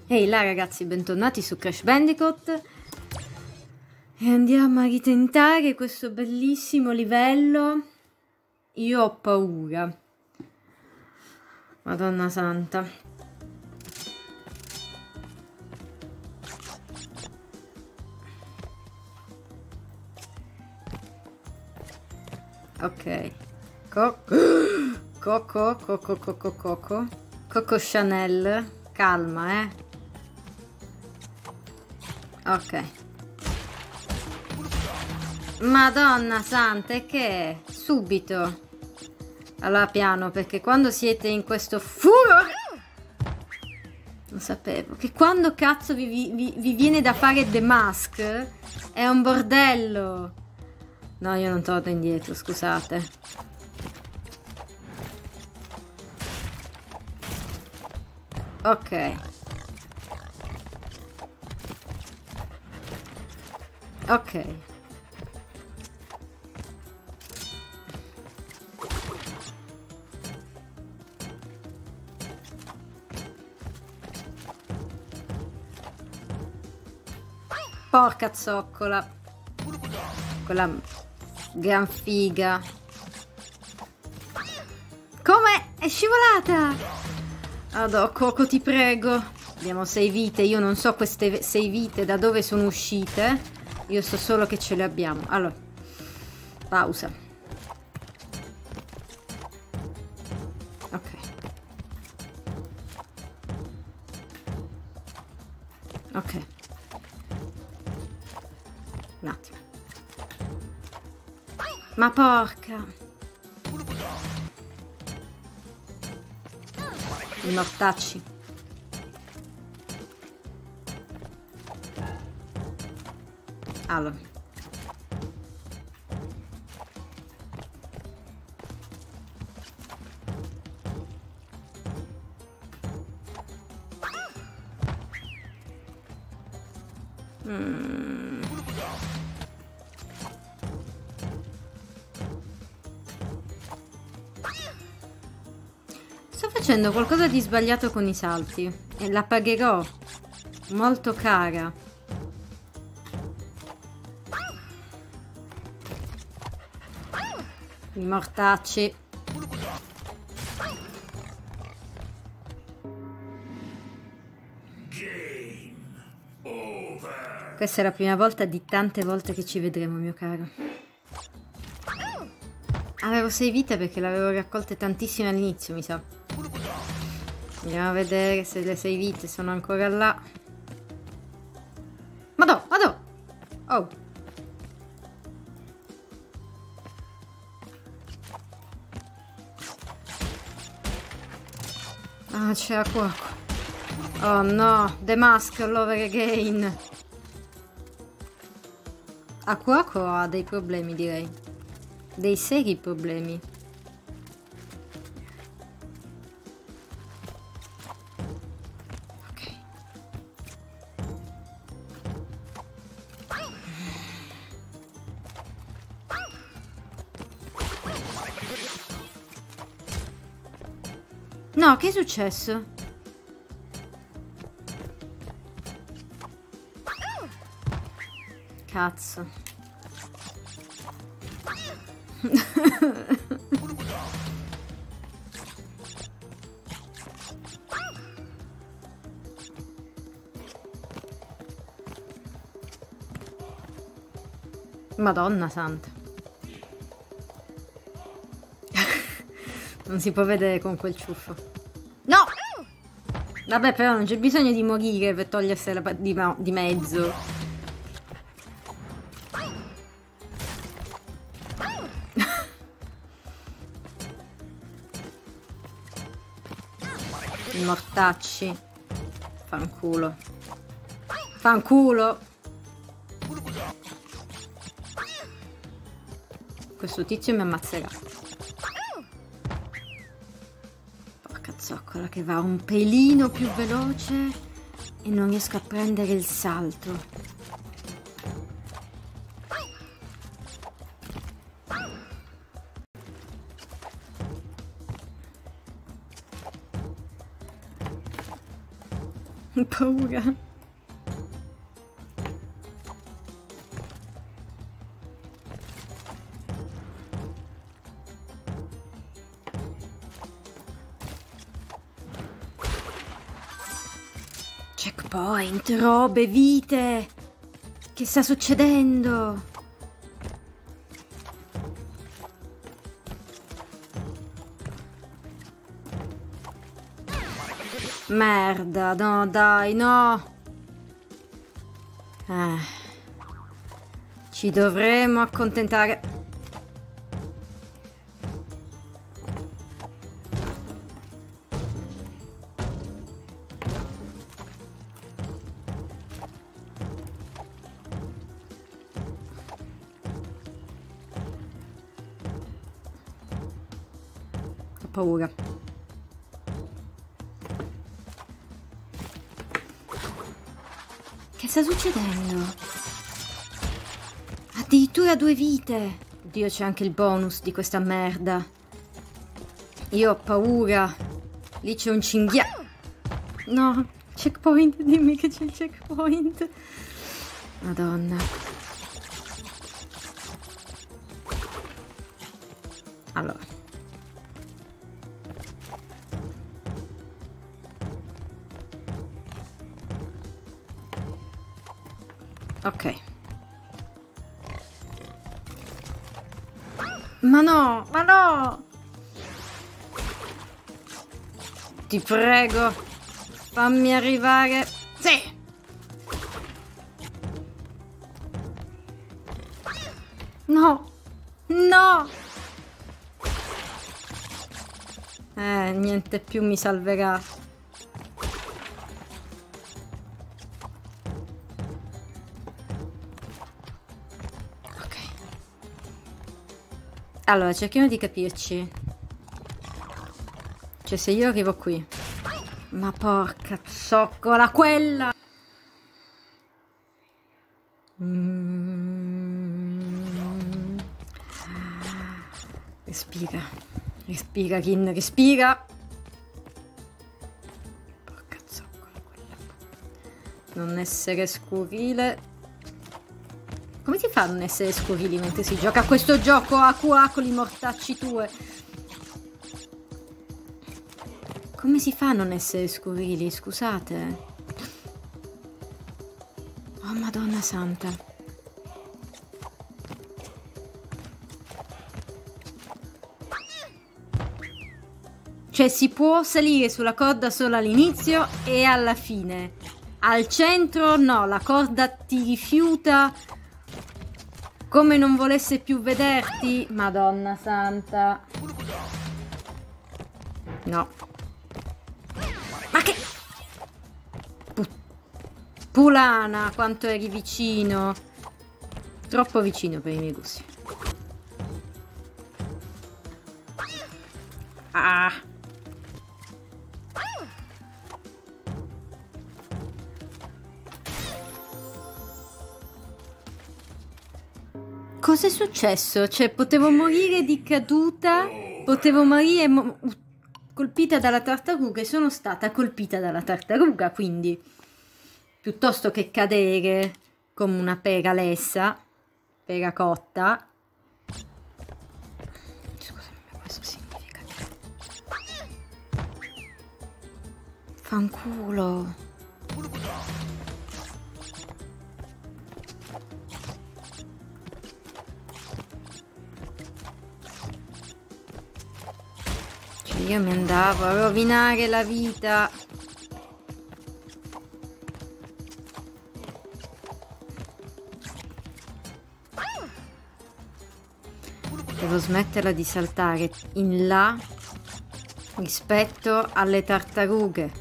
Ehi là ragazzi, bentornati su Crash Bandicoot e andiamo a ritentare questo bellissimo livello. Io ho paura, Madonna santa. Ok, Coco Chanel, calma ok. Madonna santa, e che è? Subito. Allora piano, perché quando siete in questo furore, lo sapevo, che quando cazzo vi viene da fare The Mask è un bordello. No, io non torno indietro, scusate. Ok. Ok. Porca zoccola. Quella gran figa. Come? È scivolata! Adò, Coco, ti prego. Abbiamo 6 vite. Io non so queste 6 vite da dove sono uscite. Io so solo che ce le abbiamo. Allora, pausa. Ok. Ok. Un attimo. Ma porca. I mortacci. Allora. Sto facendo qualcosa di sbagliato con i salti e la pagherò molto cara. I mortacci. Questa è la prima volta di tante volte che ci vedremo, mio caro. Avevo 6 vite perché le avevo raccolte tantissime all'inizio, mi sa. Andiamo a vedere se le 6 vite sono ancora là. Madò, madò! Oh! Ah, c'era qua. Oh no, The Mask all over again. Aquaco ha dei problemi, direi. Dei seri problemi. Ok. No, che è successo? Cazzo. Madonna santa. Non si può vedere con quel ciuffo. No! Vabbè, però non c'è bisogno di morire per togliersela di mezzo. I mortacci. Fanculo. Fanculo. Questo tizio mi ammazzerà. Porca zoccola che va un pelino più veloce e non riesco a prendere il salto. Ho paura. Checkpoint, robe, vite. Che sta succedendo? Merda, no, dai, no. Ci dovremo accontentare. Ho paura. Che sta succedendo? Addirittura 2 vite. Oddio, c'è anche il bonus di questa merda. Io ho paura. Lì c'è un cinghiale. No, checkpoint, dimmi che c'è il checkpoint. Madonna. Allora. Ok. Ma no, ma no! Ti prego, fammi arrivare. Sì! No! No! Niente più mi salverà. Allora, cerchiamo di capirci. Cioè, se io arrivo qui... Ma porca zoccola, quella! Respira. Respira, Kin, respira! Porca zoccola, quella. Non essere scurrile. Come si fa a non essere scurili mentre si gioca a questo gioco a con i mortacci tue? Come si fa a non essere scurili? Scusate. Oh, Madonna Santa. Cioè, si può salire sulla corda solo all'inizio e alla fine. Al centro no, la corda ti rifiuta... Come non volesse più vederti? Madonna Santa. No. Ma che... Pulana, quanto eri vicino. Troppo vicino per i miei gusti. Ah. Cos'è successo? Cioè, potevo morire di caduta, potevo morire colpita dalla tartaruga e sono stata colpita dalla tartaruga, quindi piuttosto che cadere come una pera lessa, pera cotta. Scusami, ma questo significa che... Fanculo. Io mi andavo a rovinare la vita. Devo smetterla di saltare in là rispetto alle tartarughe.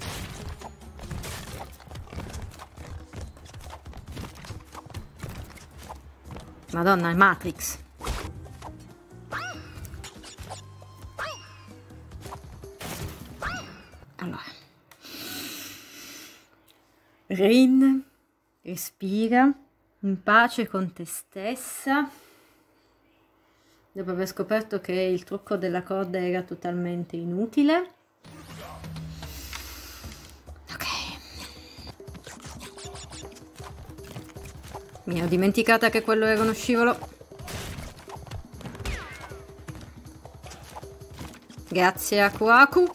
Madonna, è Matrix. Allora, Rin, respira in pace con te stessa. Dopo aver scoperto che il trucco della corda era totalmente inutile. Ok. Mi ero dimenticata che quello era uno scivolo. Grazie Aku Aku.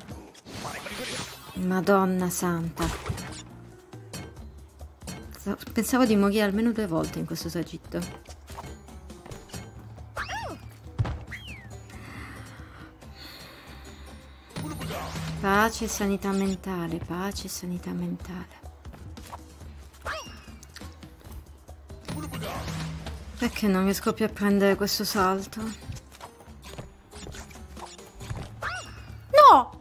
Madonna santa. Pensavo di morire almeno 2 volte in questo tragitto. Pace e sanità mentale, pace e sanità mentale. Perché non riesco più a prendere questo salto? No!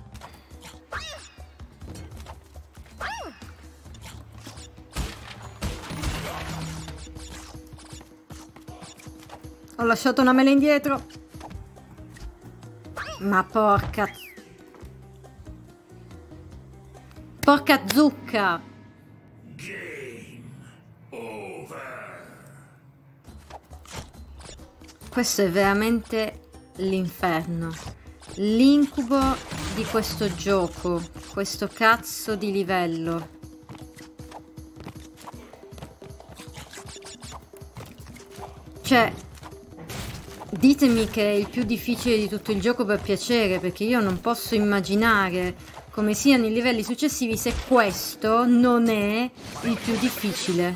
Ho lasciato una mela indietro. Ma porca... Porca zucca! Questo è veramente l'inferno. L'incubo di questo gioco. Questo cazzo di livello. Cioè... Ditemi che è il più difficile di tutto il gioco per piacere, perché io non posso immaginare come siano i livelli successivi se questo non è il più difficile.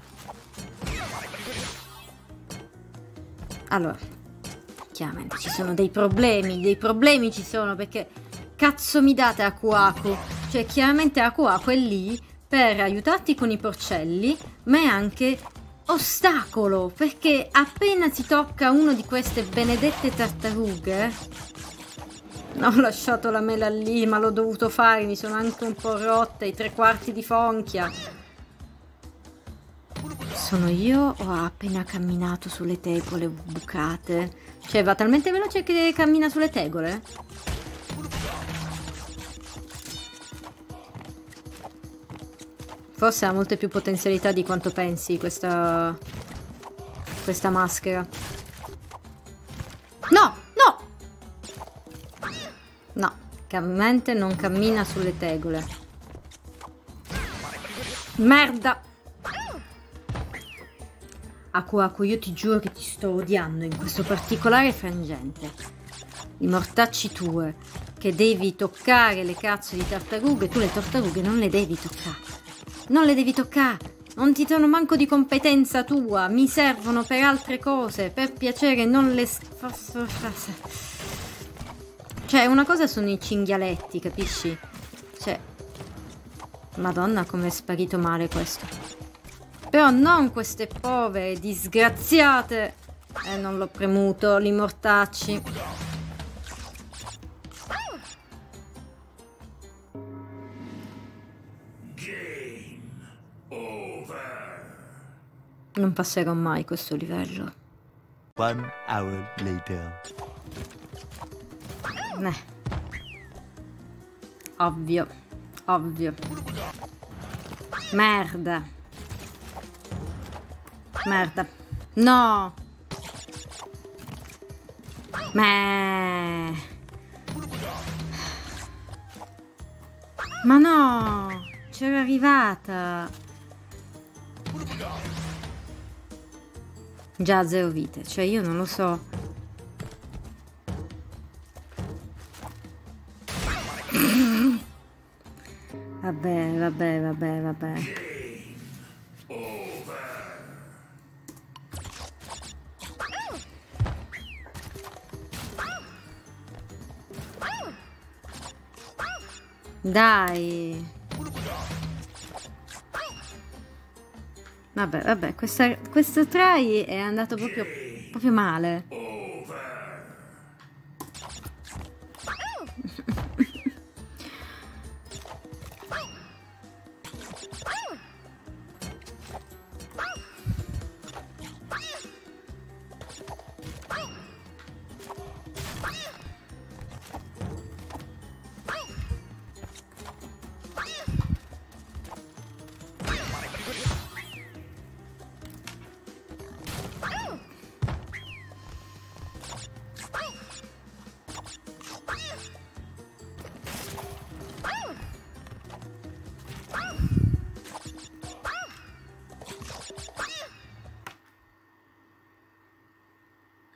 Allora, chiaramente ci sono dei problemi ci sono, perché cazzo mi date Aku Aku? Cioè, chiaramente Aku Aku è lì per aiutarti con i porcelli, ma è anche... ostacolo, perché appena si tocca uno di queste benedette tartarughe, ho lasciato la mela lì, ma l'ho dovuto fare, mi sono anche un po' rotte i 3/4 di fonchia. Sono io o ha appena camminato sulle tegole bucate? Cioè va talmente veloce che cammina sulle tegole? Forse ha molte più potenzialità di quanto pensi questa maschera. No, no! No, chiaramente non cammina sulle tegole. Merda! Aku Aku, io ti giuro che ti sto odiando in questo particolare frangente. I mortacci tue, che devi toccare le cazzo di tartarughe, tu le tartarughe non le devi toccare. Non le devi toccare, non ti sono manco di competenza tua, mi servono per altre cose, per piacere non le... Cioè, una cosa sono i cinghialetti, capisci? Cioè, Madonna come è sparito male questo. Però non queste povere disgraziate. Non l'ho premuto, li mortacci. Non passerò mai questo livello. 1 hour later. Ovvio. Ovvio. Merda. Merda. No. Ma no. C'era arrivata. Già 0 vite, cioè io non lo so. Vabbè. Dai. Vabbè, questo try è andato proprio male.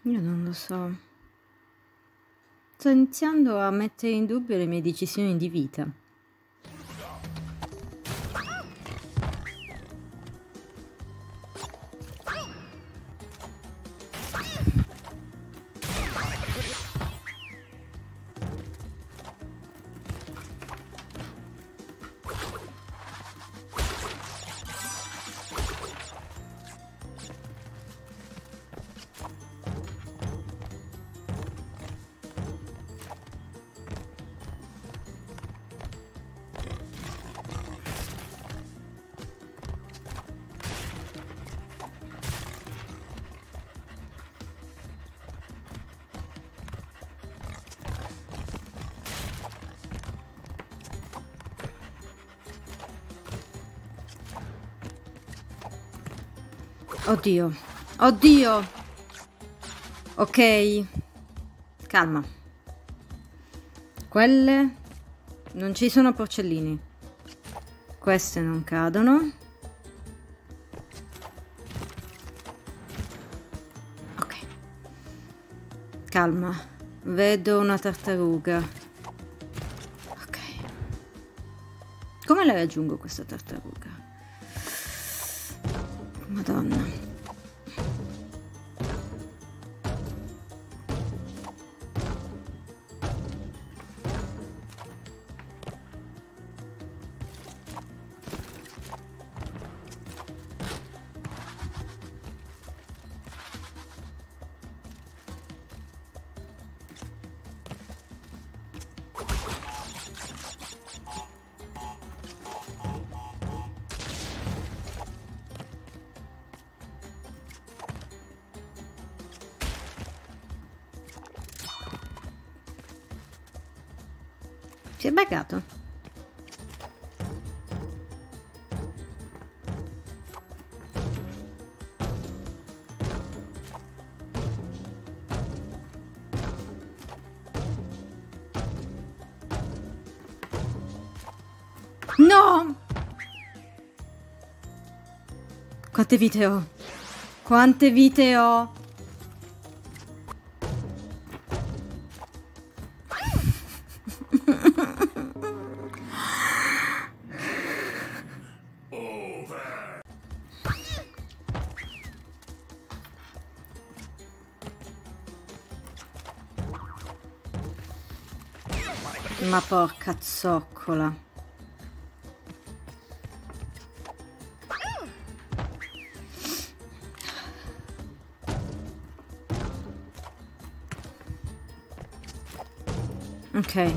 Io non lo so. Sto iniziando a mettere in dubbio le mie decisioni di vita. Oddio, oddio. Ok, calma. Quelle non ci sono porcellini. Queste non cadono. Ok. Calma. Vedo una tartaruga. Ok. Come la raggiungo questa tartaruga? Madonna. Si è buggato? No! Quante vite ho? Quante vite ho? Ma porca zoccola. Ok.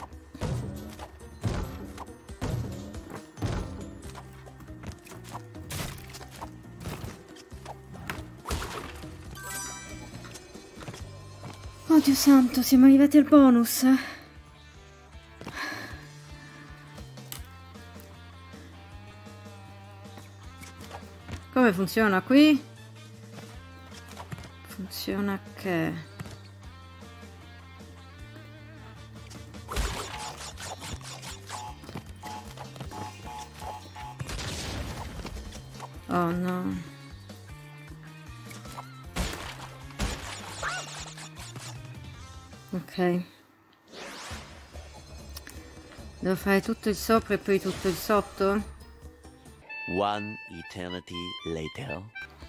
Oddio santo, siamo arrivati al bonus. Come funziona qui? Funziona che... Oh no. Ok. Devo fare tutto il sopra e poi tutto il sotto? One eternity later.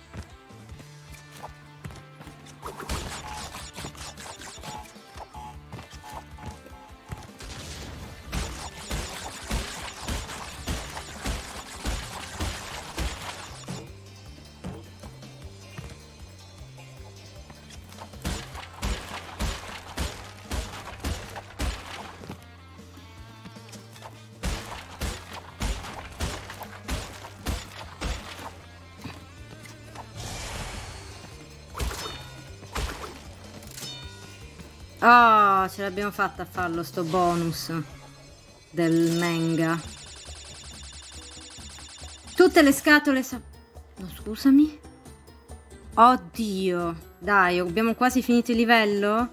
Oh, ce l'abbiamo fatta a farlo sto bonus del manga. Tutte le scatole no, scusami. Oddio. Dai, abbiamo quasi finito il livello?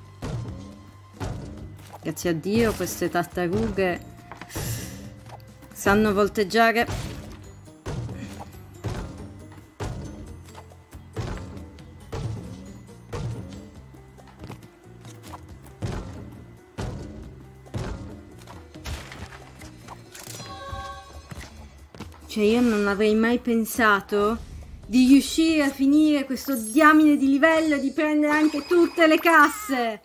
Grazie a Dio queste tartarughe Sanno volteggiare. Cioè io non avrei mai pensato di riuscire a finire questo diamine di livello e di prendere anche tutte le casse.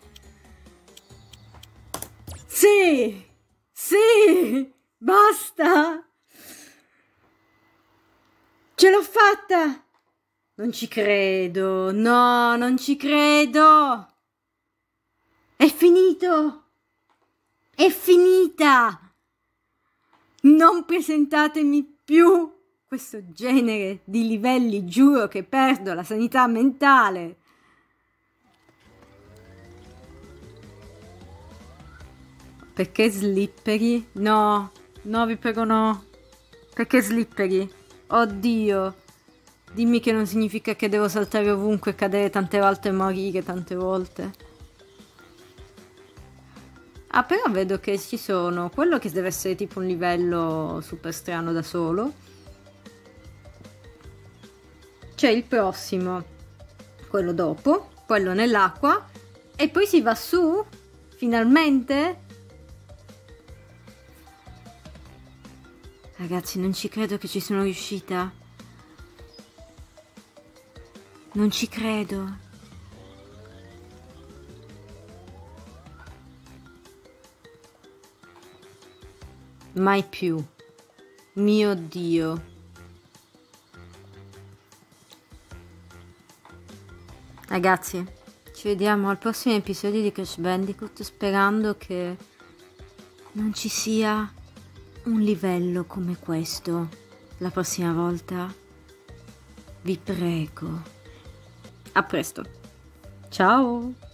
Sì! Sì! Basta! Ce l'ho fatta! Non ci credo, no, non ci credo! È finito! È finita! Non presentatemi più questo genere di livelli, giuro che perdo la sanità mentale. Perché slippery? No, no, vi prego no. Perché slippery? Oddio. Dimmi che non significa che devo saltare ovunque, cadere tante volte e morire tante volte. Ah, però vedo che ci sono quello che deve essere tipo un livello super strano da solo. C'è il prossimo, quello dopo, quello nell'acqua, e poi si va su, finalmente. Ragazzi, non ci credo che ci sono riuscita. Non ci credo. Mai più. Mio Dio. Ragazzi, ci vediamo al prossimo episodio di Crash Bandicoot, sperando che non ci sia un livello come questo la prossima volta. Vi prego. A presto. Ciao.